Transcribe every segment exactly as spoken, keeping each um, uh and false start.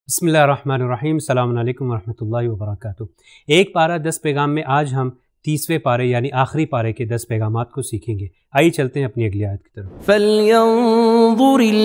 बिस्मिल्लाहिर्रहमानिर्रहीम, अस्सलामु अलैकुम वरहमतुल्लाहि वबरकातुहू। एक पारा दस पैगाम में आज हम तीसवें पारे यानी आखिरी पारे के दस पैगामात को सीखेंगे। आइए चलते हैं अपनी अगली आयत की तरफ। फल्यंज़ुरिल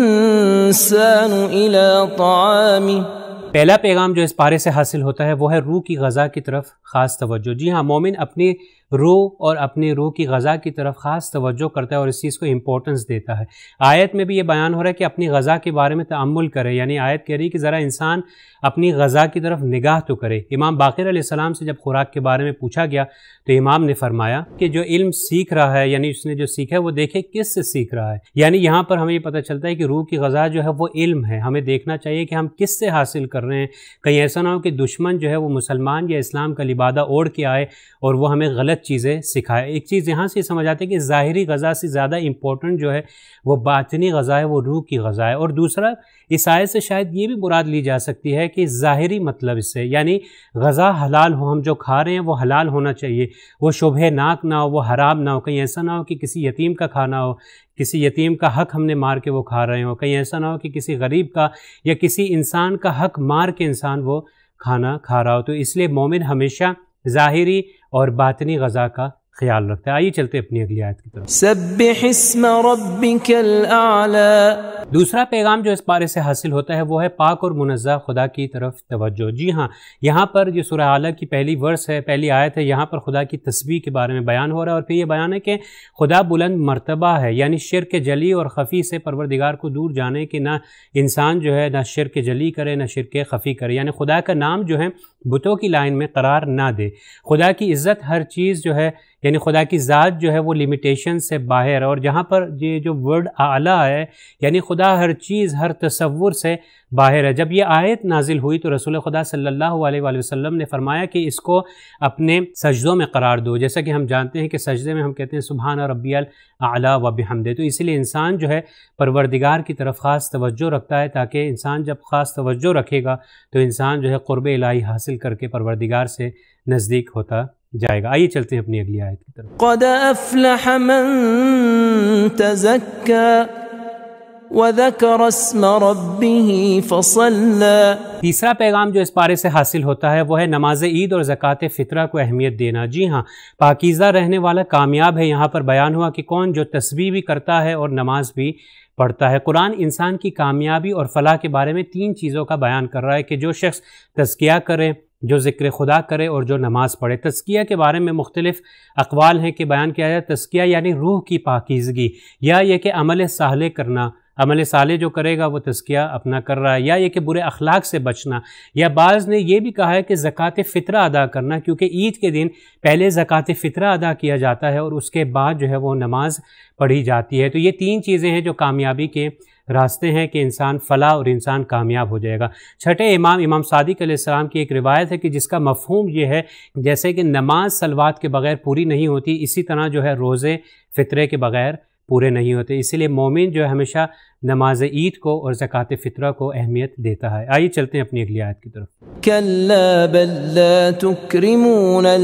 इंसानु इला ताअमिह। पहला पैगाम जो इस पारे से हासिल होता है वो है रूह की ग़ज़ा की तरफ ख़ास तवज्जो। जी हाँ, मोमिन अपनी रूह और अपनी रूह की ग़ज़ा की तरफ ख़ास तवज्जो करता है और इस चीज़ को इम्पोर्टेंस देता है। आयत में भी ये बयान हो रहा है कि अपनी ग़ज़ा के बारे में तअम्मुल करे, यानी आयत कह रही है कि ज़रा इंसान अपनी ग़ज़ा की तरफ निगाह तो करे। इमाम बाक़िर अलैहिस्सलाम से जब खुराक के बारे में पूछा गया तो इमाम ने फरमाया कि जो इल्म सीख रहा है, यानी उसने जो सीखा है वो देखे किस से सीख रहा है। यानी यहाँ पर हमें ये पता चलता है कि रूह की ग़ज़ा जो है वो इल्म है। हमें देखना चाहिए कि हम किस से हासिल कर रहे हैं। कहीं ऐसा ना हो कि दुश्मन जो है वो मुसलमान या इस्लाम का लिबादा ओढ़ के आए और वो हमें गलत चीज़ें सिखाए। एक चीज़ यहाँ से समझ आती है कि ज़ाहिरी ग़ज़ा से ज़्यादा इम्पोर्टेंट जो है वो बातिनी ग़ज़ा है, वो रूह की ग़ज़ा है। और दूसरा, इस आयत से शायद ये भी मुराद ली जा सकती है कि ज़ाहिरी मतलब इससे यानी ग़ज़ा हलाल हो, हम जो खा रहे हैं वो हलाल होना चाहिए, वो शुबहनाक ना हो, वो हराम ना हो। कहीं ऐसा ना हो कि किसी यतीम का खाना हो, किसी यतीम का हक़ हमने मार के वो खा रहे हो। कहीं ऐसा ना हो कि किसी गरीब का या किसी इंसान का हक़ मार के इंसान वो खाना खा रहा हो। तो इसलिए मोमिन हमेशा ज़ाहिरी और बातिनी ग़ज़ा का ख्याल रखता है। आइए चलते अपनी अगली आयत की तरफ। सब्बिहिस्म रब्बिकल आला। दूसरा पैगाम जो इस पारे से हासिल होता है वो है पाक और मुनज़्ज़ह खुदा की तरफ तवज्जो। जी हाँ, यहाँ पर जो सूरह आला की पहली वर्स है, पहली आयत है, यहाँ पर खुदा की तस्बीह के बारे में बयान हो रहा है और फिर ये बयान है कि खुदा बुलंद मर्तबा है, यानी शिर्क जली और ख़फ़ी से परवरदिगार को दूर जाने के ना इंसान जो है ना शिर्क जली करे ना शिर्क ख़फ़ी करे, यानी खुदा का नाम जो है बुतों की लाइन में करार ना दे। खुदा की इज़्ज़त हर चीज़ जो है यानी खुदा की ज़ात जो है वो लिमिटेशन से बाहर है। और जहाँ पर ये जो वर्ड आला है यानी खुदा हर चीज़ हर तसव्वुर से बाहर है। जब ये आयत नाजिल हुई तो रसूल खुदा सल्लल्लाहु अलैहि वसल्लम ने फरमाया कि इसको अपने सजदों में करार दो। जैसा कि हम जानते हैं कि सजदे में हम कहते हैं सुबहान रब्बियल आला व बिहम्दे। तो इसीलिए इंसान जो है परवरदिगार की तरफ ख़ास तवज्जो रखता है, ताकि इंसान जब ख़ास तवज्जो रखेगा तो इंसान जो है क़ुर्ब इलाही हासिल करके परवरदिगार से नज़दीक होता जाएगा। आइए चलते हैं अपनी अगली आयत की तरफ। क़द अफ़लह मन तज़क्का व ज़करा अस्म रब्बिही फ़सल्ला। तीसरा पैगाम जो इस पारे से हासिल होता है वो है नमाज ईद और ज़कात फ़ितरा को अहमियत देना। जी हाँ, पाकीज़ा रहने वाला कामयाब है। यहाँ पर बयान हुआ कि कौन जो तस्बीह भी करता है और नमाज भी पढ़ता है। कुरान इंसान की कामयाबी और फलाह के बारे में तीन चीज़ों का बयान कर रहा है कि जो शख्स तज़किया करे, जो ज़िक्र खुदा करे और जो नमाज़ पढ़े। तज़किया के बारे में मुख्तलिफ़ अक़वाल हैं कि बयान किया जाए तज़किया यानी रूह की पाकीज़गी, या ये कि अमल साले करना, अमल साले जो करेगा वो तज़किया अपना कर रहा है, या ये कि बुरे अखलाक से बचना, या बाज़ ने यह भी कहा है कि ज़कात फ़ितरा अदा करना, क्योंकि ईद के दिन पहले ज़कात फ़ितरा अदा किया जाता है और उसके बाद जो है वो नमाज पढ़ी जाती है। तो ये तीन चीज़ें हैं जो कामयाबी के रास्ते हैं कि इंसान फ़लाह और इंसान कामयाब हो जाएगा। छठे इमाम इमाम सादिक अलैहिस्सलाम की एक रिवायत है कि जिसका मफ़हूम ये है जैसे कि नमाज सलवात के बग़ैर पूरी नहीं होती, इसी तरह जो है रोज़े फ़ितरे के बग़ैर पूरे नहीं होते। इसीलिए मोमिन जो है हमेशा नमाज ईद को और ज़कात फ़ितरा को अहमियत देता है। आइए चलते हैं अपनी अगली आयत की तरफ। कल्ला बल ला तुक्रिमूनल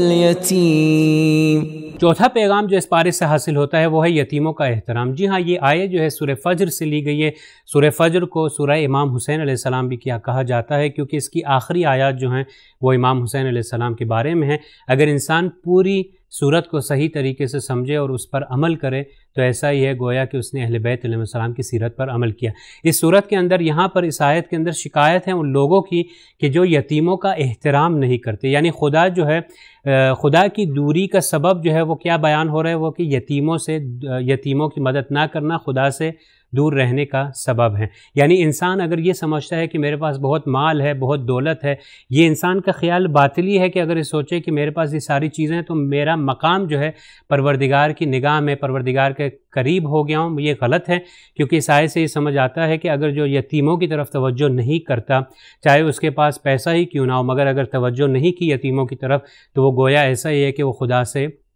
यतीम। चौथा पैगाम जो इस पारे से हासिल होता है वो है यतीमों का एहतराम। जी हाँ, ये आयत जो है सूरह फ़ज्र से ली गई है। सूरह फ़ज्र को सूरह इमाम हुसैन अलैहिस्सलाम भी क्या कहा जाता है, क्योंकि इसकी आखिरी आयत जो हैं वो इमाम हुसैन अलैहिस्सलाम के बारे में है। अगर इंसान पूरी सूरत को सही तरीके से समझे और उस पर अमल करे तो ऐसा ही है गोया कि उसने अहले बैत अलैहिस्सलाम की सीरत पर अमल किया। इस सूरत के अंदर यहाँ पर इस आयत के अंदर शिकायत है उन लोगों की कि जो यतीमों का एहतराम नहीं करते, यानी खुदा जो है खुदा की दूरी का सबब जो है वो क्या बयान हो रहा है वो कि यतीमों से यतीमों की मदद ना करना खुदा से दूर रहने का सबब है। यानी इंसान अगर ये समझता है कि मेरे पास बहुत माल है, बहुत दौलत है, ये इंसान का ख्याल बातिली है कि अगर ये सोचे कि मेरे पास ये सारी चीज़ें हैं तो मेरा मकाम जो है परवरदिगार की निगाह में परवरदिगार के करीब हो गया हूँ, ये गलत है। क्योंकि इस आयत से ये समझ आता है कि अगर जो यतीमों की तरफ तवज्जो नहीं करता, चाहे उसके पास पैसा ही क्यों ना हो, मगर अगर तवज्जो नहीं की यतीमों की तरफ तो वो गोया ऐसा ही है कि वो खुदा से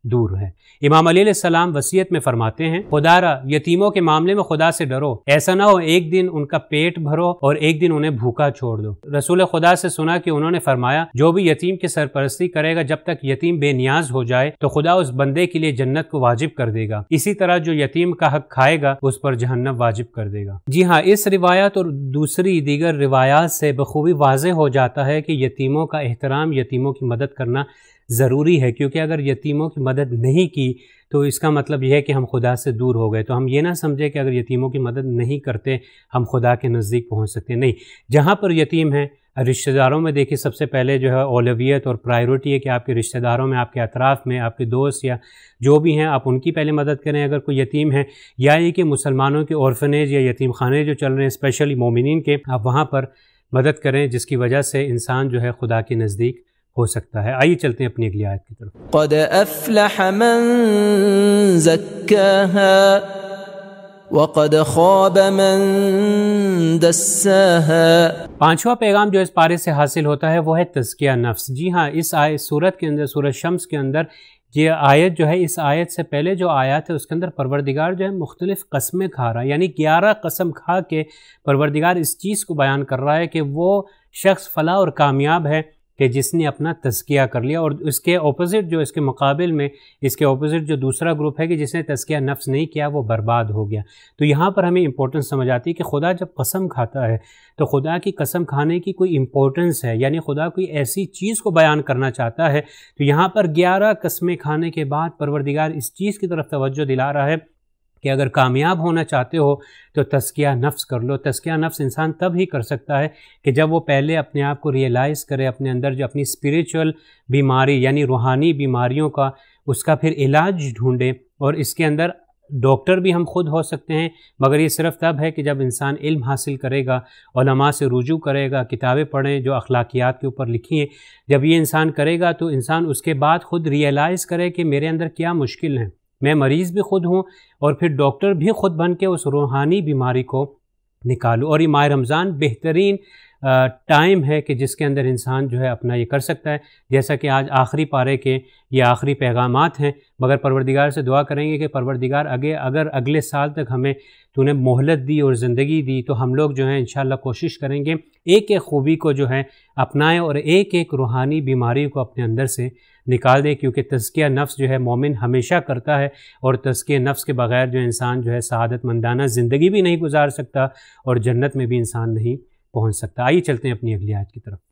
दूर है। इमाम अली अलैहिस्सलाम वसीयत में फरमाते हैं, खुदारा यतीमों के मामले में खुदा से डरो, ऐसा ना हो एक दिन उनका पेट भरो और एक दिन उन्हें भूखा छोड़ दो। रसूल खुदा से सुना कि उन्होंने फरमाया, जो भी यतीम की सरपरस्ती करेगा जब तक यतीम बेनियाज हो जाए तो खुदा उस बंदे के लिए जन्नत को वाजिब कर देगा, इसी तरह जो यतीम का हक खाएगा उस पर जहन्नम वाजिब कर देगा। जी हाँ, इस रिवायत और दूसरी दीगर रिवायात से बखूबी वाज़ेह हो जाता है कि यतीमों का एहतराम, यतीमों की मदद करना ज़रूरी है, क्योंकि अगर यतीमों की मदद नहीं की तो इसका मतलब यह है कि हम खुदा से दूर हो गए। तो हम ये ना समझे कि अगर यतीमों की मदद नहीं करते हम खुदा के नज़दीक पहुंच सकते, नहीं। जहां पर यतीम हैं, रिश्तेदारों में देखिए सबसे पहले जो है औलवियत और प्रायोरिटी है कि आपके रिश्तेदारों में, आपके अतराफ़ में, आपके दोस्त या जो भी हैं आप उनकी पहले मदद करें अगर कोई यतीम है, या ये कि मुसलमानों के ऑर्फनेज या यतीम खाने जो चल रहे हैं स्पेशली मोमिनीन के, आप वहाँ पर मदद करें, जिसकी वजह से इंसान जो है खुदा के नज़दीक हो सकता है। आइए चलते हैं अपनी अगली आयत की तरफ। क़द अफ़लह मन ज़क्काहा वक़द ख़ाब मन दस्साहा। पांचवा पैगाम जो इस पारे से हासिल होता है वो है तज़किया नफ्स। जी हाँ, इस आयत सूरत के अंदर, सूरत शम्स के अंदर ये आयत जो है, इस आयत से पहले जो आयत है उसके अंदर परवरदिगार जो है मुख्तलिफ़ कस्में खा रहा है, यानी ग्यारह कसम खा के परवरदिगार इस चीज़ को बयान कर रहा है कि वो शख्स फलाह और कामयाब है कि जिसने अपना तज़किया कर लिया, और इसके ऑपोजिट जो इसके मुकाबिल में इसके ऑपोजिट जो दूसरा ग्रुप है कि जिसने तज़किया नफ्स नहीं किया वो बर्बाद हो गया। तो यहाँ पर हमें इंपॉर्टेंस समझ आती है कि खुदा जब कसम खाता है तो खुदा की कसम खाने की कोई इंपॉर्टेंस है, यानी खुदा कोई ऐसी चीज़ को बयान करना चाहता है। तो यहाँ पर ग्यारह कस्में खाने के बाद परवरदिगार इस चीज़ की तरफ तवज्जो दिला रहा है कि अगर कामयाब होना चाहते हो तो तज़किया नफ्स कर लो। तज़किया नफ्स इंसान तब ही कर सकता है कि जब वो पहले अपने आप को रियलाइज़ करे, अपने अंदर जो अपनी स्पिरिचुअल बीमारी यानी रूहानी बीमारियों का उसका फिर इलाज ढूंढे। और इसके अंदर डॉक्टर भी हम खुद हो सकते हैं, मगर ये सिर्फ तब है कि जब इंसान इल्म हासिल करेगा, उलमा से रुजू करेगा, किताबें पढ़ें जो अखलाकियात के ऊपर लिखी हैं। जब ये इंसान करेगा तो इंसान उसके बाद ख़ुद रियलाइज़ करे कि मेरे अंदर क्या मुश्किल है, मैं मरीज़ भी ख़ुद हूँ और फिर डॉक्टर भी ख़ुद बन के उस रूहानी बीमारी को निकालूँ। और ये माह रमज़ान बेहतरीन टाइम है कि जिसके अंदर इंसान जो है अपना ये कर सकता है। जैसा कि आज आखिरी पारे के ये आखिरी पैगामात हैं, मगर परवरदिगार से दुआ करेंगे कि परवरदिगार आगे अगर अगले साल तक हमें तूने मोहलत दी और ज़िंदगी दी तो हम लोग जो हैं इंशाअल्लाह कोशिश करेंगे एक एक खूबी को जो है अपनाएं और एक एक रूहानी बीमारी को अपने अंदर से निकाल दें, क्योंकि तज़किया नफ्स जो है मोमिन हमेशा करता है, और तज़किया नफ्स के बग़ैर जो इंसान जो है सआदतमंदाना ज़िंदगी भी नहीं गुजार सकता और जन्नत में भी इंसान नहीं पहुँच सकता। आइए चलते हैं अपनी अगली आयत की तरफ।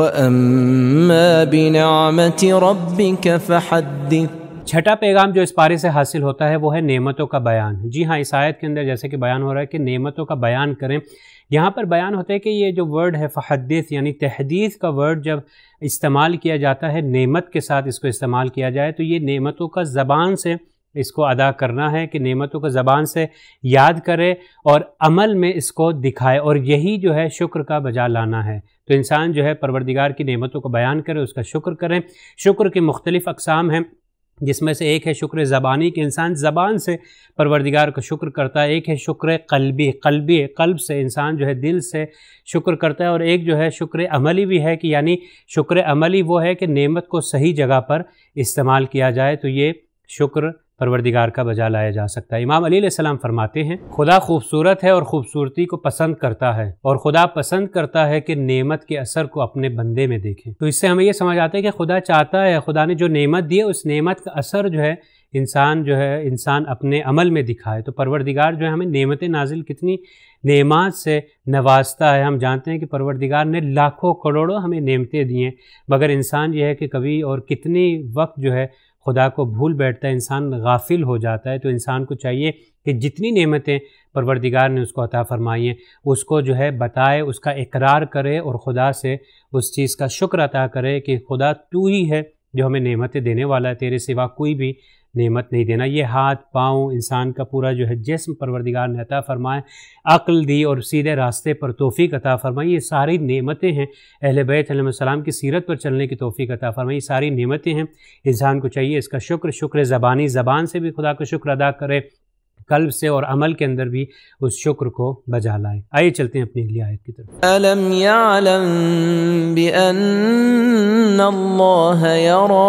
वअम्मा बिनिअमति रब्बिका फहद्दिथ। छठा पैगाम जो इस पारे से हासिल होता है वो है नेमतों का बयान। जी हाँ, इस आयत के अंदर जैसे कि बयान हो रहा है कि नेमतों का बयान करें। यहाँ पर बयान होता है कि ये जो वर्ड है फहद्दिथ यानी तहदीथ का वर्ड जब इस्तेमाल किया जाता है, नेमत के साथ इसको इस्तेमाल किया जाए तो ये नेमतों का ज़बान से इसको अदा करना है कि नेमतों को ज़बान से याद करे और अमल में इसको दिखाए, और यही जो है शुक्र का बजा लाना है। तो इंसान जो है परवरदिगार की नेमतों को बयान करे, उसका शुक्र करें। शुक्र के मुख्तलिफ़ अक़साम हैं, जिसमें से एक है शुक्र ज़बानी कि इंसान ज़बान से परवरदिगार का शुक्र करता है, एक है शुक्र क़ल्बी, क़ल्बी क़ल्ब से इंसान जो है दिल से शुक्र करता है, और एक जो है शुक्र अमली भी है कि यानी शुक्र अमली वो है कि नेमत को सही जगह पर इस्तेमाल किया जाए, तो ये शुक्र परवरदिगार का बजा लाया जा सकता है। इमाम अली अलैहिस्सलाम फरमाते हैं, खुदा खूबसूरत है और ख़ूबसूरती को पसंद करता है, और खुदा पसंद करता है कि नेमत के असर को अपने बंदे में देखें। तो इससे हमें यह समझ आता है कि खुदा चाहता है, खुदा ने जो नेमत दी है उस नेमत का असर जो है इंसान जो है इंसान अपने अमल में दिखाए। तो परवरदिगार जो है हमें नेमत नाजिल कितनी नेमात से नवाजता है। हम जानते हैं कि परवरदिगार ने लाखों करोड़ों हमें नेमतें दी हैं, मगर इंसान ये है कि कभी और कितनी वक्त जो है खुदा को भूल बैठता है, इंसान गाफिल हो जाता है। तो इंसान को चाहिए कि जितनी नेमतें परवरदिगार ने उसको अता फरमाई हैं उसको जो है बताए, उसका इकरार करे और खुदा से उस चीज़ का शुक्र अता करे कि खुदा तू ही है जो हमें नेमतें देने वाला है, तेरे सिवा कोई भी नेमत नहीं देना। ये हाथ पाँव इंसान का पूरा जो है जिस्म परवरदिगार ने अता फरमाए, अक्ल दी और सीधे रास्ते पर तौफीक अता फरमाई, ये सारी नेमतें हैं। अहले बैत अलैहिस्सलाम की सीरत पर चलने की तौफीक अता फरमाई, ये सारी नेमतें हैं। इंसान को चाहिए इसका शुक्र शुक्र ज़बानी, ज़बान से भी खुदा का शुक्र अदा करे, कल्ब से और अमल के अंदर भी उस शुक्र को बजा लाए। आइए चलते हैं अपनी अगली आयत की तरफ। अलम यअलम बिअन्नल्लाह यरा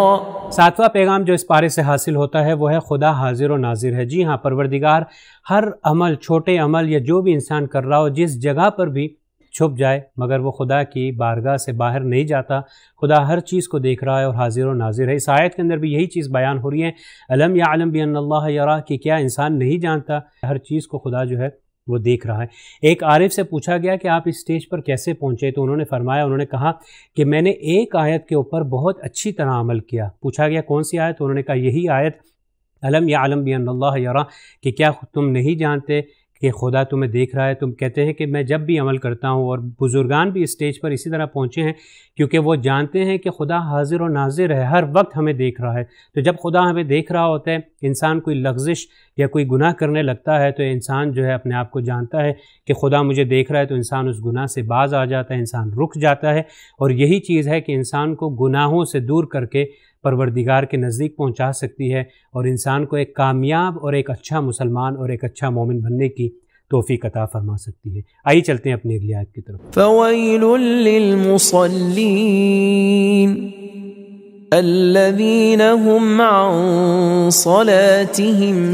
सातवां पैगाम जो इस पारे से हासिल होता है वो है खुदा हाजिर और नाजिर है। जी हाँ, परवरदिगार हर अमल, छोटे अमल या जो भी इंसान कर रहा हो, जिस जगह पर भी छुप जाए, मगर वो खुदा की बारगाह से बाहर नहीं जाता। खुदा हर चीज़ को देख रहा है और हाजिर और नाजिर है। इस आयत के अंदर भी यही चीज़ बयान हो रही है, अलम यालम बिअन्नल्लाह यरा, कि क्या इंसान नहीं जानता हर चीज़ को खुदा जो है वो देख रहा है। एक आरिफ से पूछा गया कि आप इस स्टेज पर कैसे पहुँचे, तो उन्होंने फरमाया, उन्होंने कहा कि मैंने एक आयत के ऊपर बहुत अच्छी तरह अमल किया। पूछा गया कौन सी आयत, तो उन्होंने कहा यही आयत, अलम यालम बिअन्नल्लाह यरा, कि क्या तुम नहीं जानते कि खुदा तुम्हें देख रहा है। तुम कहते हैं कि मैं जब भी अमल करता हूँ, और बुज़ुर्गान भी इस स्टेज पर इसी तरह पहुँचे हैं क्योंकि वो जानते हैं कि खुदा हाजिर और नाजिर है, हर वक्त हमें देख रहा है। तो जब खुदा हमें देख रहा होता है, इंसान कोई लग़्ज़िश या कोई गुनाह करने लगता है, तो इंसान जो है अपने आप को जानता है कि खुदा मुझे देख रहा है, तो इंसान उस गुनाह से बाज आ जाता है, इंसान रुक जाता है। और यही चीज़ है कि इंसान को गुनाहों से दूर करके परवरदिगार के नज़दीक पहुंचा सकती है और इंसान को एक कामयाब और एक अच्छा मुसलमान और एक अच्छा मोमिन बनने की तौफीक अता फरमा सकती है। आइए चलते हैं अपनी अगली आयत की तरफ। फ़वैलुल लिलमुसल्लीन अल्लज़ीना हुम अन सलातिहिम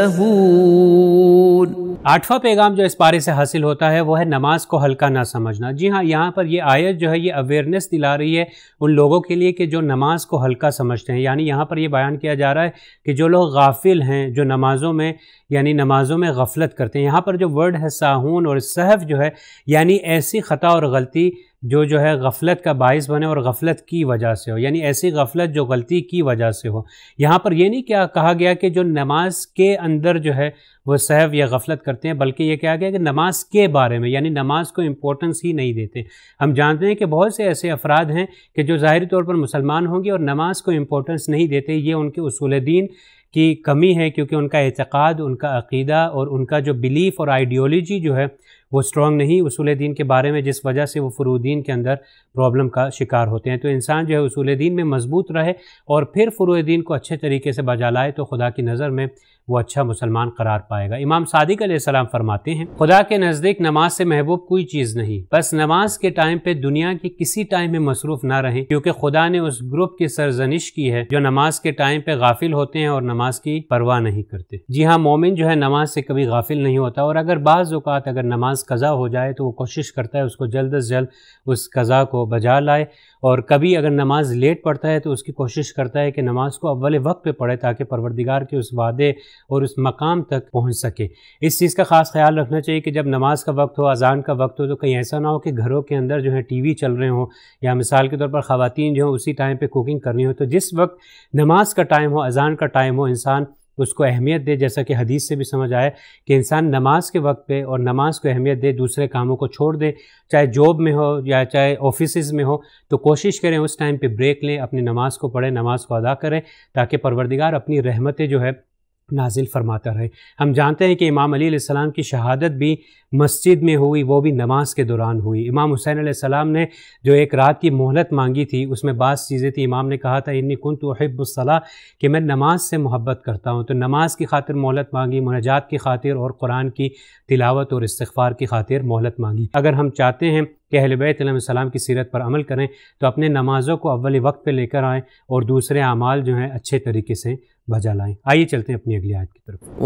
साहून। आठवां पैगाम जो इस पारे से हासिल होता है वो है नमाज को हल्का ना समझना। जी हाँ, यहाँ पर ये आयत जो है ये अवेयरनेस दिला रही है उन लोगों के लिए कि जो नमाज को हल्का समझते हैं। यानी यहाँ पर ये बयान किया जा रहा है कि जो लोग गाफिल हैं, जो नमाज़ों में यानी नमाज़ों में गफलत करते हैं। यहाँ पर जो वर्ड है साहून और सहफ जो है यानी ऐसी ख़ता और गलती जो जो है गफलत का बाइस बने और गफलत की वजह से हो, यानी ऐसी गफलत जो गलती की वजह से हो। यहाँ पर ये नहीं क्या कहा गया कि जो नमाज के अंदर जो है वो सहव या गफलत करते हैं, बल्कि ये कहा गया कि नमाज के बारे में, यानी नमाज को इम्पोर्टेंस ही नहीं देते। हम जानते हैं कि बहुत से ऐसे अफराद हैं कि जो ज़ाहिरी तौर पर मुसलमान होंगे और नमाज को इम्पोर्टेंस नहीं देते। ये उनके उसूल दीन की कमी है, क्योंकि उनका एतक़ाद, उनका अक़ीदा और उनका जो बिलीफ और आइडियोलॉजी जो है वो स्ट्रॉन्ग नहीं उसूल दीन के बारे में, जिस वजह से वो फ़ुरूदीन के अंदर प्रॉब्लम का शिकार होते हैं। तो इंसान जो है उसूल दीन में मजबूत रहे और फिर फ़ुरूदीन को अच्छे तरीके से बजा लाए, तो खुदा की नज़र में वो अच्छा मुसलमान करार पाएगा। इमाम सादिक अलैहिस्सलाम फरमाते हैं, खुदा के नज़दीक नमाज से महबूब कोई चीज़ नहीं, बस नमाज के टाइम पे दुनिया की किसी टाइम में मसरूफ़ ना रहें, क्योंकि खुदा ने उस ग्रुप की सरजनिश की है जो नमाज के टाइम पे गाफिल होते हैं और नमाज की परवाह नहीं करते। जी हाँ, मोमिन जो है नमाज से कभी गाफिल नहीं होता, और अगर बाज़ औक़ात अगर नमाज कज़ा हो जाए तो वो कोशिश करता है उसको जल्द अज जल्द उस कज़ा को बजा लाए, और कभी अगर नमाज लेट पढ़ता है तो उसकी कोशिश करता है कि नमाज को अव्वल वक्त पे पढ़े, ताकि परवरदिगार के उस वादे और उस मकाम तक पहुंच सके। इस चीज़ का ख़ास ख्याल रखना चाहिए कि जब नमाज का वक्त हो, अज़ान का वक्त हो, तो कहीं ऐसा ना हो कि घरों के अंदर जो है टीवी चल रहे हों, या मिसाल के तौर पर ख़वातीन जो हो उसी टाइम पे कुकिंग करनी हो। तो जिस वक्त नमाज का टाइम हो, अज़ान का टाइम हो, इंसान उसको अहमियत दे। जैसा कि हदीस से भी समझ आया कि इंसान नमाज के वक्त पे और नमाज को अहमियत दे, दूसरे कामों को छोड़ दे, चाहे जॉब में हो या चाहे ऑफिस में हो, तो कोशिश करें उस टाइम पे ब्रेक लें, अपनी नमाज को पढ़ें, नमाज को अदा करें, ताकि परवरदिगार अपनी रहमतें जो है नाजिल फरमाता रहे। हम जानते हैं कि इमाम अली अलैहिस्सलाम की शहादत भी मस्जिद में हुई, वो भी नमाज के दौरान हुई। इमाम हुसैन अलैहिस्सलाम ने जो एक रात की मोहलत मांगी थी, उसमें बास चीज़ें थी। इमाम ने कहा था इन्नी कुन्तु उहिब्बुस्सलाह, कि मैं नमाज से मोहब्बत करता हूँ। तो नमाज की खातिर मोहलत मांगी, मुनाजात की खातिर और कुरान की तिलावत और इस्तिग़फ़ार की खातिर मोहलत मांगी। अगर हम चाहते हैं कि अहले बैत अलैहिस्सलाम की सीरत पर अमल करें, तो अपने नमाज़ों को अव्वल वक्त पे लेकर आएँ और दूसरे आमाल जो हैं अच्छे तरीके से बजा लाएँ। आइए चलते हैं अपनी अगली आयत की तरफ।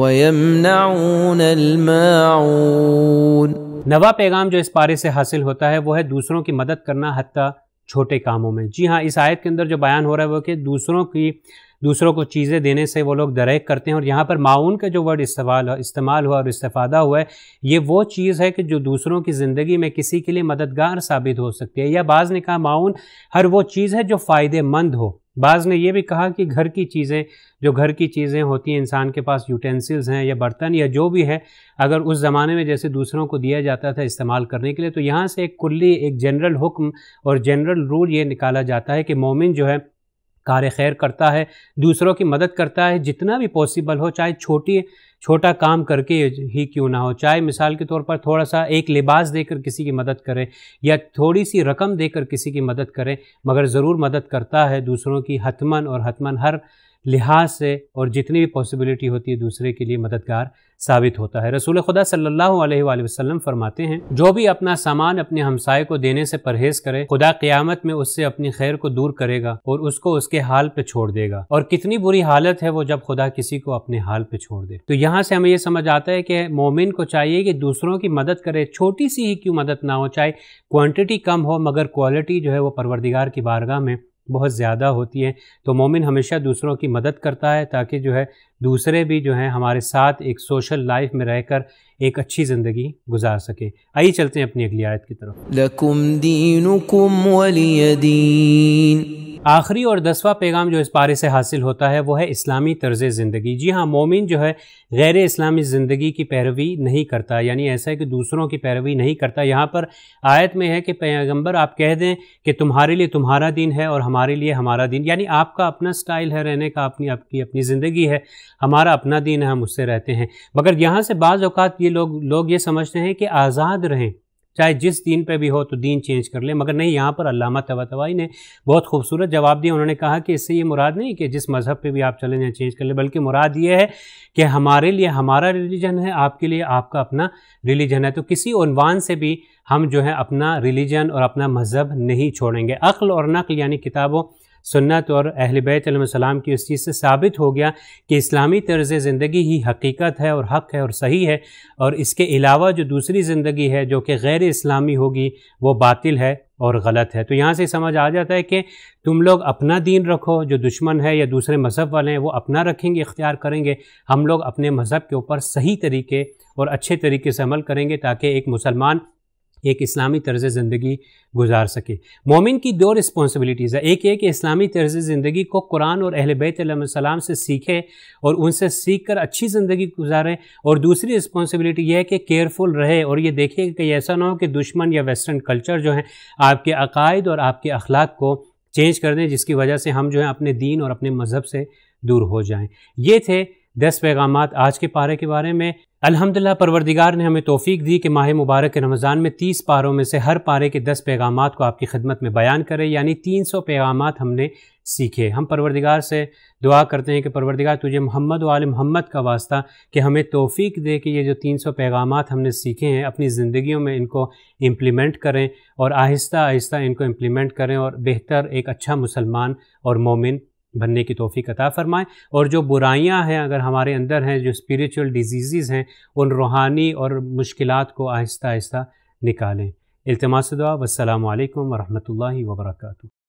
वयमनऊनल माऊन। नवा पैगाम जो इस पारे से हासिल होता है वो है दूसरों की मदद करना, हत्ता छोटे कामों में। जी हाँ, इस आयत के अंदर जो बयान हो रहा है वो कि दूसरों की दूसरों को चीज़ें देने से वो लोग दरेक करते हैं। और यहाँ पर माऊन का जो वर्ड इस्तेमाल इस्तेमाल हुआ और इस्तेफादा हुआ है, ये वो चीज़ है कि जो दूसरों की ज़िंदगी में किसी के लिए मददगार साबित हो सकती है। या बाज़ ने कहा माऊन हर वो चीज़ है जो फ़ायदेमंद हो। बाज़ ने यह भी कहा कि घर की चीज़ें, जो घर की चीज़ें होती हैं, इंसान के पास यूटेंसिल्स हैं या बर्तन या जो भी है, अगर उस ज़माने में जैसे दूसरों को दिया जाता था इस्तेमाल करने के लिए, तो यहाँ से एक कुल्ली, एक जनरल हुक्म और जनरल रूल ये निकाला जाता है कि मोमिन जो है कार खैर करता है, दूसरों की मदद करता है जितना भी पॉसिबल हो, चाहे छोटी छोटा काम करके ही क्यों ना हो। चाहे मिसाल के तौर पर थोड़ा सा एक लिबास देकर किसी की मदद करे या थोड़ी सी रकम देकर किसी की मदद करे, मगर ज़रूर मदद करता है दूसरों की हतमन और हतमन हर लिहाज से और जितनी भी पॉसिबिलिटी होती है दूसरे के लिए मददगार साबित होता है। रसूल खुदा सल्लल्लाहु अलैहि वसल्लम फरमाते हैं, जो भी अपना सामान अपने हमसाये को देने से परहेज करे, खुदा क़यामत में उससे अपनी खैर को दूर करेगा और उसको उसके हाल पे छोड़ देगा। और कितनी बुरी हालत है वो जब खुदा किसी को अपने हाल पे छोड़ दे। तो यहाँ से हमें ये समझ आता है कि मोमिन को चाहिए कि दूसरों की मदद करे, छोटी सी ही क्यों मदद ना हो, चाहे क्वांटिटी कम हो मगर क्वालिटी जो है वो परवरदिगार की बारगाह में बहुत ज़्यादा होती है। तो मोमिन हमेशा दूसरों की मदद करता है ताकि जो है दूसरे भी जो हैं हमारे साथ एक सोशल लाइफ में रहकर एक अच्छी ज़िंदगी गुजार सके। आइए चलते हैं अपनी अगली आयत की तरफ। लकुम दीनुकुम वलिय दीन। आखिरी और दसवां पैगाम जो इस पारे से हासिल होता है वो है इस्लामी तर्ज़ ज़िंदगी। जी हाँ, मोमिन जो है गैर इस्लामी ज़िंदगी की पैरवी नहीं करता, यानी ऐसा है कि दूसरों की पैरवी नहीं करता। यहाँ पर आयत में है कि पैगंबर आप कह दें कि तुम्हारे लिए तुम्हारा दीन है और हमारे लिए हमारा दीन, यानी आपका अपना स्टाइल है रहने का, अपनी आपकी अपनी ज़िंदगी है, हमारा अपना दीन है, हम उससे रहते हैं। मगर यहाँ से बाज़ औक़ात ये लोग लोग ये समझते हैं कि आज़ाद रहें, चाहे जिस दीन पे भी हो तो दीन चेंज कर ले। मगर नहीं, यहाँ पर अल्लामा तबातबाई ने बहुत खूबसूरत जवाब दिया। उन्होंने कहा कि इससे ये मुराद नहीं कि जिस मज़हब पे भी आप चले जाएं चेंज कर ले, बल्कि मुराद ये है कि हमारे लिए हमारा रिलीजन है, आपके लिए आपका अपना रिलीजन है। तो किसी उन्वान से भी हम जो है अपना रिलीजन और अपना मज़हब नहीं छोड़ेंगे। अक्ल और नक़ल यानी किताबों सुन्नत और अहले बैत अलैहिस्सलाम की इस चीज़ से साबित हो गया कि इस्लामी तर्ज़ ज़िंदगी ही हकीकत है और हक़ है और सही है, और इसके अलावा जो दूसरी ज़िंदगी है जो कि गैर इस्लामी होगी वो बातिल है और गलत है। तो यहाँ से समझ आ जाता है कि तुम लोग अपना दीन रखो, जो दुश्मन है या दूसरे मज़हब वाले हैं वो अपना रखेंगे, इख्तियार करेंगे, हम लोग अपने मज़हब के ऊपर सही तरीके और अच्छे तरीके से अमल करेंगे ताकि एक मुसलमान एक इस्लामी तर्ज़ ज़िंदगी गुजार सके। मोमिन की दो रिस्पॉन्सिबिलिटीज़ है, एक ये कि इस्लामी तर्ज़ ज़िंदगी को कुरान और अहले बैत अलैहिस्सलाम से सीखे और उनसे सीख कर अच्छी ज़िंदगी गुजारे, और दूसरी रिस्पॉन्सिबिलिटी यह है कि केयरफुल रहे और ये देखे कि ऐसा ना हो कि दुश्मन या वेस्टर्न कल्चर जो है आपके अकायद और आपके अखलाक को चेंज कर दें, जिसकी वजह से हम जो है अपने दीन और अपने मज़हब से दूर हो जाएँ। ये थे दस पैगामात आज के पारे के बारे में। अल्हम्दुलिल्लाह परवरदिगार ने हमें तौफीक दी कि माह मुबारक रमज़ान में तीस पारों में से हर पारे के दस पैगामात को आपकी खिदमत में बयान करें, यानी तीन सौ पैगामात हमने सीखे। हम परवरदिगार से दुआ करते हैं कि परवरदिगार तुझे मोहम्मद व आले मोहम्मद का वास्ता कि हमें तौफीक दे कि ये जो तीन सौ पैगामात हमने सीखे हैं अपनी ज़िंदगियों में इनको इम्प्लीमेंट करें और आहिस्ता आहिस्ता इनको इम्प्लीमेंट करें और बेहतर एक अच्छा मुसलमान और मोमिन बनने की तौफीक अता फ़रमाएँ। और जो बुराइयां हैं अगर हमारे अंदर हैं, जो स्पिरिचुअल डिजीज़ हैं, उन रूहानी और मुश्किलात को आहिस्ता आहिस्ता निकालें। इल्तिमास दुआ। वस्सलामु अलैकुम व रहमतुल्लाहि व बरकातुहू।